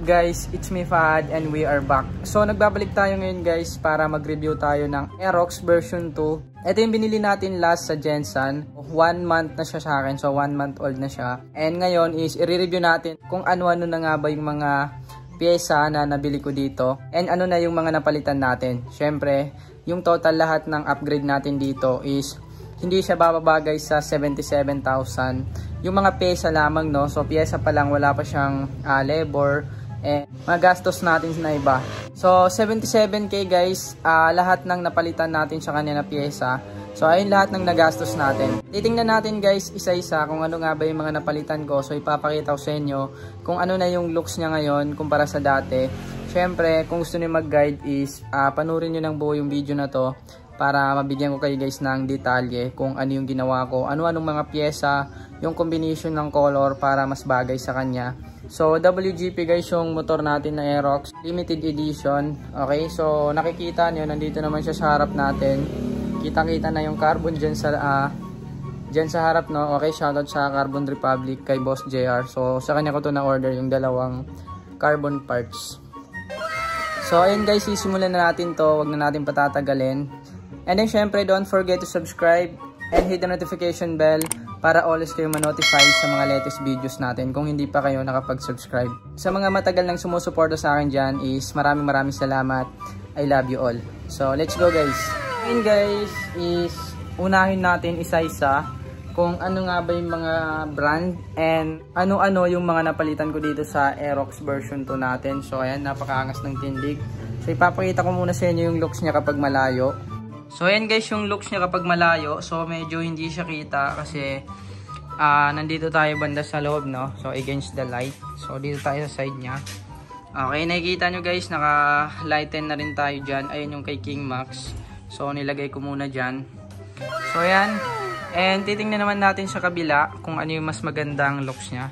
guys? It's me Fahad and we are back. So nagbabalik tayo ngayon guys para mag-review tayo ng Aerox version 2. Ito yung binili natin last sa Jensen. 1 month na siya sa akin, so 1 month old na siya. And ngayon is i-review natin kung ano-ano na nga ba yung mga pyesa na nabili ko dito. And ano na yung mga napalitan natin. Syempre, yung total lahat ng upgrade natin dito is hindi siya bababagay sa 77,000. Yung mga pyesa lamang, no? So pyesa pa lang, wala pa siyang labor and mga gastos natin na iba. So 77k guys, lahat ng napalitan natin sa kanya na pyesa. So ayun lahat ng nagastos natin. Titingnan natin guys isa-isa kung ano nga ba yung mga napalitan ko. So ipapakita ko sa inyo kung ano na yung looks niya ngayon kumpara sa dati. Syempre, kung gusto niyo mag-guide is panoorin niyo ng buo yung video na to para mabigyan ko kayo guys ng detalye kung ano yung ginawa ko, ano-anong mga pyesa, yung combination ng color para mas bagay sa kanya. So WGP guys yung motor natin na Aerox limited edition. Okay, so nakikita nyo, nandito naman siya sa harap natin. Kitang-kita na yung carbon dyan sa harap, no? Okay, shoutout sa Carbon Republic kay Boss JR. So sa kanya ko to na-order yung dalawang carbon parts. So ayun guys, sisimulan na natin to, wag na natin patatagalin. And then syempre, don't forget to subscribe and hit the notification bell para always kayo ma-notify sa mga latest videos natin kung hindi pa kayo nakapag-subscribe. Sa mga matagal nang sumusuporta sa akin dyan is maraming salamat. I love you all. So let's go guys. Ngayon guys is unahin natin isa-isa kung ano nga ba yung mga brand and ano-ano yung mga napalitan ko dito sa Aerox version 2 natin. So ayan, napakaangas ng tindig. So ipapakita ko muna sa inyo yung looks niya kapag malayo. So ayan guys yung looks niya kapag malayo. So medyo hindi siya kita kasi nandito tayo banda sa loob, no? So against the light. So dito tayo sa side niya. Okay, nakikita nyo guys, naka-lighten na rin tayo dyan. Ayun yung kay King Max. So nilagay ko muna dyan. So ayan. And titingnan naman natin sa kabila kung ano yung mas magandang looks niya.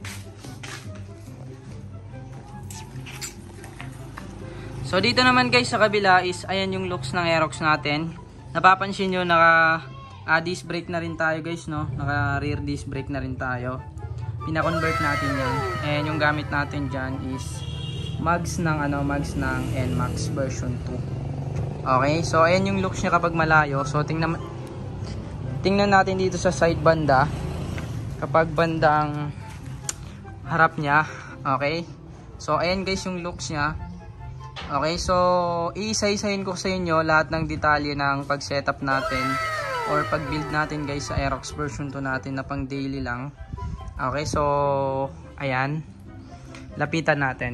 So dito naman guys sa kabila is ayan yung looks ng Aerox natin. Napapansin nyo naka disc brake na rin tayo guys, no? Naka rear disc brake na rin tayo. Pina-convert natin yan. And yung gamit natin dyan is mags ng NMAX version 2. Okay, so ayan yung looks niya kapag malayo. So tingnan natin dito sa side banda. Kapag bandang harap niya. Okay. So ayan guys yung looks niya. Okay, so iisa-isahin ko sa inyo lahat ng detalye ng pag-setup natin or pag-build natin guys sa Aerox version 2 natin na pang daily lang. Okay, so ayan. Lapitan natin.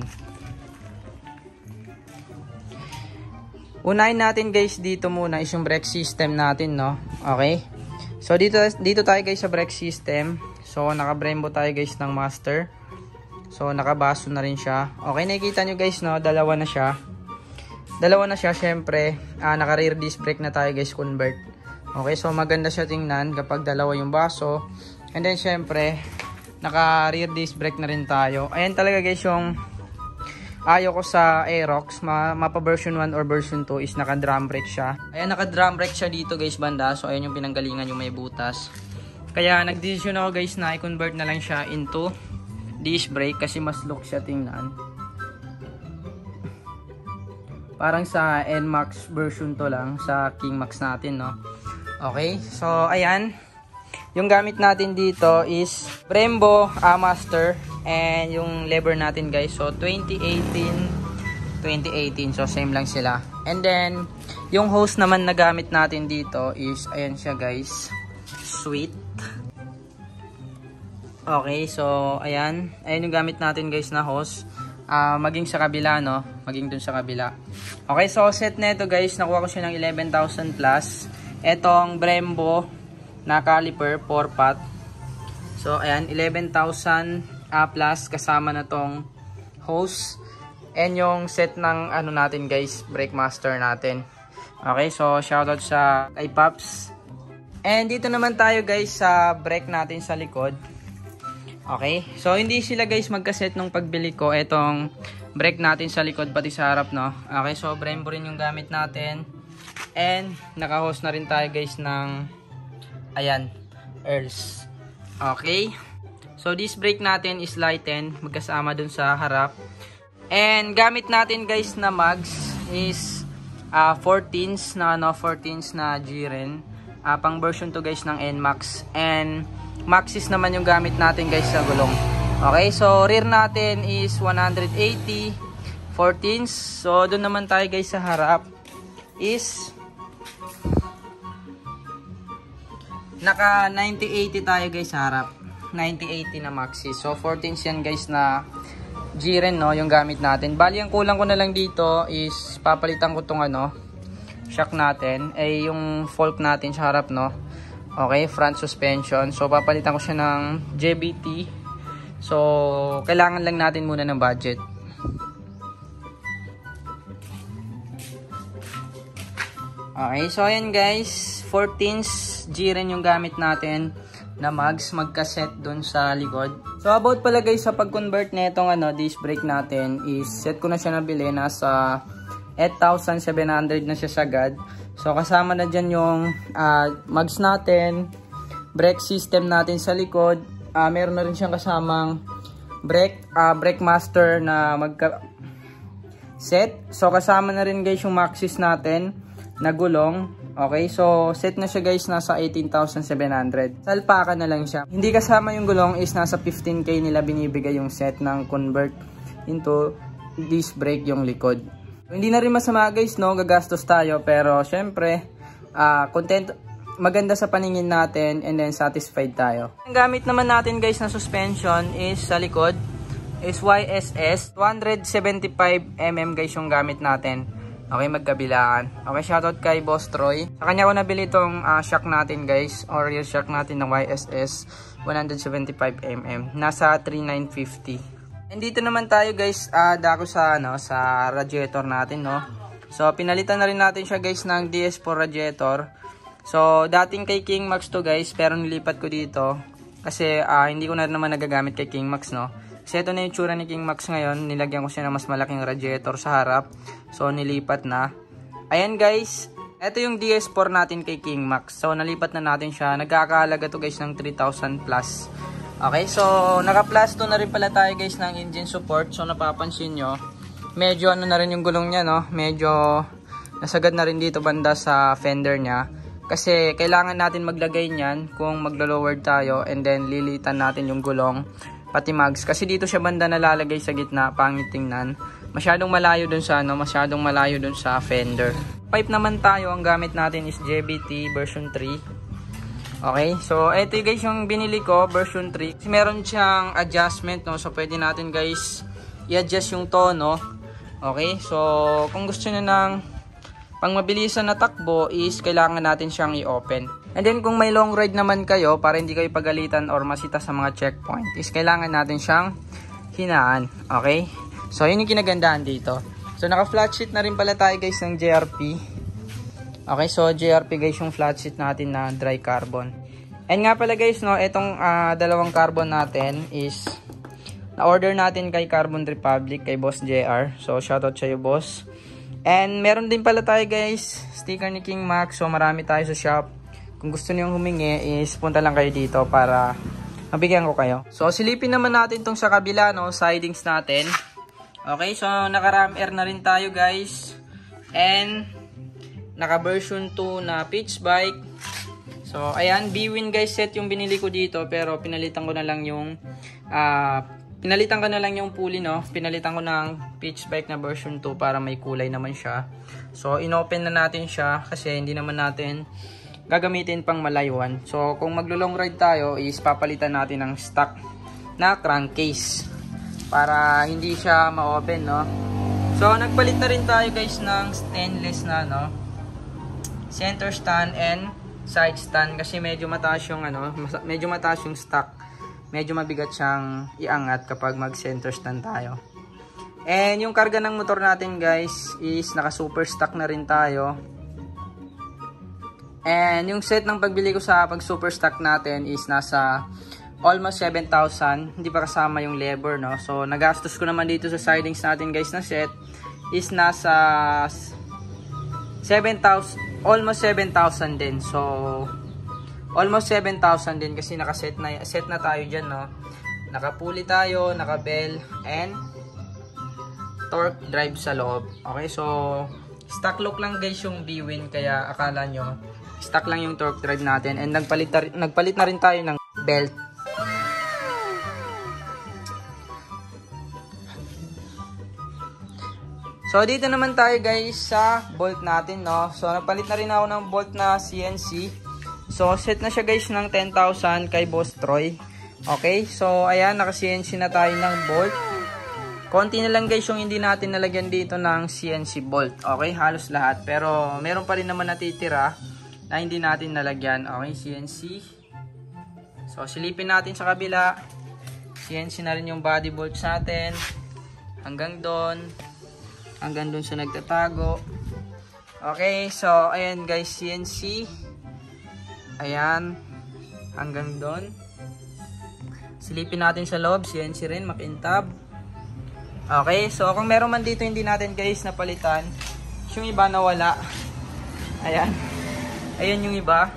Unahin natin guys dito muna is yung brake system natin, no? Okay. So dito tayo guys sa brake system. So naka-Brembo tayo guys ng Master. So nakabaso na rin siya. Okay, nakikita nyo guys, no? Dalawa na siya. Syempre, naka rear disc brake na tayo guys, convert. Okay, so maganda siya tingnan kapag dalawa yung baso. And then syempre, naka rear disc brake na rin tayo. Ayan talaga guys yung ayaw ko sa Aerox, mapa version 1 or version 2 is naka drum brake siya. Ayan, naka drum brake siya dito guys banda. So ayan yung pinanggalingan yung may butas. Kaya nagdesisyon ako guys na i-convert na lang siya into disc brake kasi mas look siya tingnan. Parang sa NMAX version to lang, sa King Max natin, no? Okay, so ayan. Yung gamit natin dito is Brembo Master and yung lever natin guys. So 2018. So same lang sila. And then yung hose naman na gamit natin dito is ayan siya guys. Sweet. Okay, so ayan yung gamit natin guys na hose. Maging sa kabila, no? Maging dun sa kabila. Okay, so set neto guys, nakuha ko siya ng 11,000 plus. Etong Brembo na caliper 4-pot. So ayan, 11,000 plus kasama na tong hose. And yung set ng ano natin guys, brake master natin. Okay, so shoutout sa kay Paps. And dito naman tayo guys sa brake natin sa likod. Okay, so hindi sila guys magkaset nung pagbili ko. Etong brake natin sa likod pati sa harap, no? Okay, so Brembo rin yung gamit natin. And naka-hose na rin tayo guys ng ayan, Earls. Okay, so this brake natin is lighten magkasama dun sa harap. And gamit natin guys na mags is 14s na 14s na G-Ren. Pang version 2 guys ng NMAX. And Maxxis naman yung gamit natin guys sa gulong. Okay, so rear natin is 180 14s. So doon naman tayo guys sa harap is naka 90-80 tayo guys sa harap. 90-80 na Maxxis. So 14s yan guys na G-Ren no, yung gamit natin. Bali ang kulang ko na lang dito is papalitan ko tong shock natin, yung fork natin sa harap no. Okay, front suspension. So papalitan ko siya ng JBT. So kailangan lang natin muna ng budget. Okay, so ayan guys, 14s G-Ren yung gamit natin na mags, magkaset dun sa likod. So about pala guys sa pag-convert netong disc brake natin is set ko na siya nabili, nasa 8,700 na siya sagad. So kasama na dyan yung mags natin, brake system natin sa likod, meron na rin siyang kasamang brake master na set. So kasama na rin guys yung Maxxis natin na gulong. Okay, so set na siya guys, nasa 18,700. Salpaka na lang siya. Hindi kasama yung gulong is nasa 15k nila binibigay yung set ng convert into disc brake yung likod. So, hindi na rin masama guys no, gagastos tayo pero syempre content, maganda sa paningin natin and then satisfied tayo. Ang gamit naman natin guys na suspension is sa likod is YSS 275mm guys yung gamit natin. Okay, magkabilaan. Okay, shoutout kay Boss Troy. Sa kanya ko nabili itong shock natin guys, or rear shock natin ng YSS 175mm. Nasa 3,950. And dito naman tayo guys, dako sa sa radiator natin no. So pinalitan na rin natin siya guys ng DS4 radiator. So dating kay King Max to guys, pero nilipat ko dito kasi hindi ko na naman nagagamit kay King Max no. Kasi ito na yung tsura ni King Max ngayon. Nilagyan ko siya ng mas malaking radiator sa harap. So, nilipat na. Ayan guys. Ito yung DS4 natin kay King Max. So, nalipat na natin siya. Nagkakahalaga to guys ng 3,000 plus. Okay, so, naka-plus 2 na rin pala tayo guys ng engine support. So, napapansin nyo, medyo na rin yung gulong niya, no? Medyo nasagad na rin dito banda sa fender niya. Kasi, kailangan natin maglagay niyan kung maglo-lower tayo and then lilitan natin yung gulong. Pati mags, kasi dito siya banda nalalagay sa gitna, pangit tingnan. Masyadong malayo dun sa masyadong malayo dun sa fender. Pipe naman tayo, ang gamit natin is JBT version 3. Okay, so eto guys yung binili ko, version 3. Kasi meron siyang adjustment no, so pwede natin guys i-adjust yung tono. Okay, so kung gusto niyo ng pang mabilisan na takbo is kailangan natin siyang i-open. And then kung may long ride naman kayo para hindi kayo pagalitan or masita sa mga checkpoint is kailangan natin siyang hinaan. Okay? So yun yung kinagandahan dito. So naka flat sheet na rin pala tayo guys ng JRP. Okay, so JRP guys yung flat sheet natin na dry carbon. And nga pala guys no, itong dalawang carbon natin is na-order natin kay Carbon Republic, kay Boss JR. So shoutout sa iyo boss. And meron din pala tayo guys sticker ni King Max. So marami tayo sa shop. Kung gusto niyo humingi is punta lang kayo dito para mabigyan ko kayo. So silipin naman natin tong sa kabila no, sidings natin. Okay, so naka ram air na rin tayo guys. And naka version 2 na pitch bike. So ayan, B-Win guys set yung binili ko dito pero pinalitan ko na lang yung pulley no. Pinalitan ko ng pitch bike na version 2 para may kulay naman siya. So inopen na natin siya kasi hindi naman natin gagamitin pang malayuan. So kung maglo-long ride tayo is papalitan natin ng stock na crankcase para hindi siya ma-open no. So nagpalit na rin tayo guys ng stainless na center stand and side stand kasi medyo mataas yung stock. Medyo mabigat siyang iangat kapag mag center stand tayo. And yung karga ng motor natin guys is naka super stock na rin tayo. And yung set ng pagbili ko sa pag super stock natin is nasa almost 7,000. Hindi pa kasama yung labor no. So nagastos ko naman dito sa sidings natin guys na set is nasa 7,000, almost 7,000 din. So almost 7,000 din kasi nakaset na tayo diyan no. Nakapuli tayo, naka-bell and torque drive sa loob. Okay, so stock lock lang guys yung B-Win, kaya akala nyo stock lang yung torque drive natin. And nagpalit na rin tayo ng belt. So dito naman tayo guys sa bolt natin, no. So nagpalit na rin ako ng bolt na CNC. So set na siya guys ng 10,000 kay Boss Troy. Okay, so ayan, naka CNC na tayo ng bolt. Konti na lang guys yung hindi natin nalagyan dito ng CNC bolt. Okay, halos lahat. Pero meron pa rin naman natitira na hindi natin nalagyan. Okay, CNC. So silipin natin sa kabila. CNC na rin yung body bolts natin. Hanggang doon sa nagtatago. Okay, so ayan guys, CNC. Ayan, hanggang doon. Silipin natin sa loob, CNC rin, makintab. Okay, so kung meron man dito hindi natin guys napalitan, yung iba nawala. Ayan, ayan yung iba.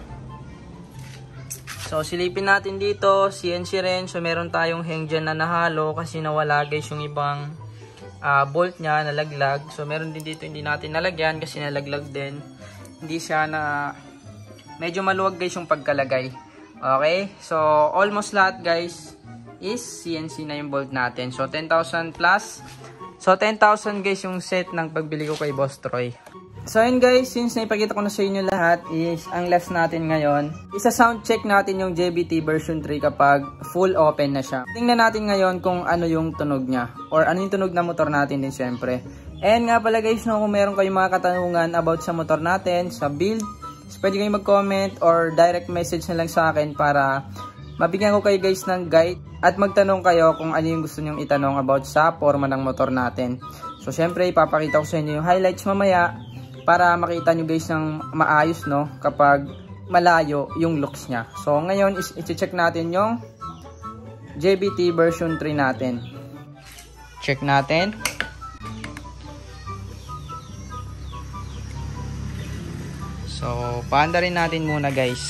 So silipin natin dito, CNC rin. So meron tayong hang dyan na nahalo kasi nawala guys yung ibang bolt nya, nalaglag. So meron din dito hindi natin nalagyan kasi nalaglag din. Hindi siya na, medyo maluwag guys yung pagkalagay. Okay, so almost lahat guys is CNC na yung bolt natin. So 10,000 plus. So 10,000 guys yung set ng pagbili ko kay Boss Troy. So yun guys, since naipakita ko na sa inyo lahat, is ang last natin ngayon, isa sound check natin yung JBT version 3 kapag full open na siya. Tingnan natin ngayon kung ano yung tunog niya, or ano yung tunog na motor natin din syempre. And nga pala guys, no, kung meron kayong mga katanungan about sa motor natin, sa build, so pwede kayong mag-comment or direct message na lang sa akin para mabigyan ko kayo guys ng guide at magtanong kayo kung ano yung gusto nyong itanong about sa forma ng motor natin. So syempre ipapakita ko sa inyo yung highlights mamaya para makita nyo guys ng maayos, no, kapag malayo yung looks nya. So ngayon is i-check natin yung JBT version 3 natin. Check natin. So paanda rin natin muna guys.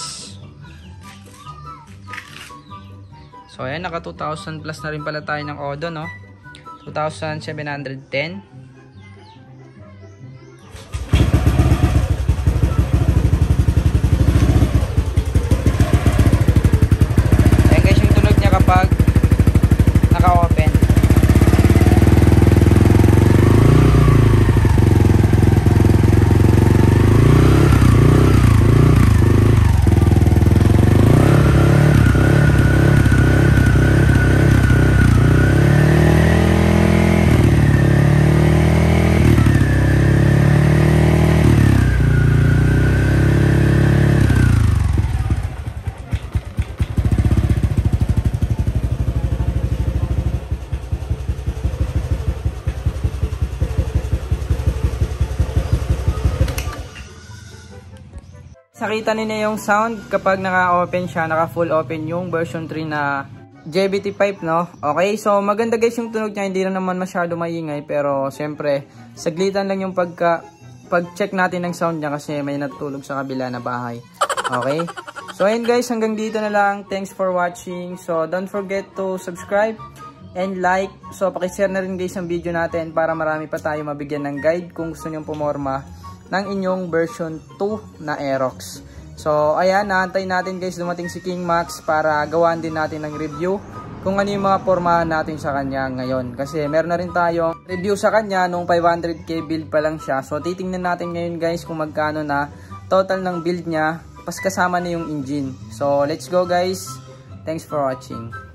So ayan, naka 2,000 plus na rin pala tayo ng odo, no, 2,710. Kapag naka-open. Nakita niyo yung sound kapag naka-open siya, naka-full open yung version 3 na JBT pipe, no? Okay, so maganda guys yung tunog niya, hindi na naman masyado maingay, pero siyempre saglitan lang yung pag-check natin ng sound niya kasi may natutulog sa kabila na bahay. Okay? So ayun guys, hanggang dito na lang. Thanks for watching. So don't forget to subscribe and like. So paki-share na rin guys ang video natin para marami pa tayo mabigyan ng guide kung gusto nyong pumorma ng inyong version 2 na Aerox. So ayan, naantay natin guys dumating si King Max para gawaan din natin ng review kung ano yung mga pormahan natin sa kanya ngayon. Kasi meron na rin tayong review sa kanya nung 500k build pa lang siya. So titingnan natin ngayon guys kung magkano na total ng build niya pas kasama na yung engine. So let's go guys. Thanks for watching.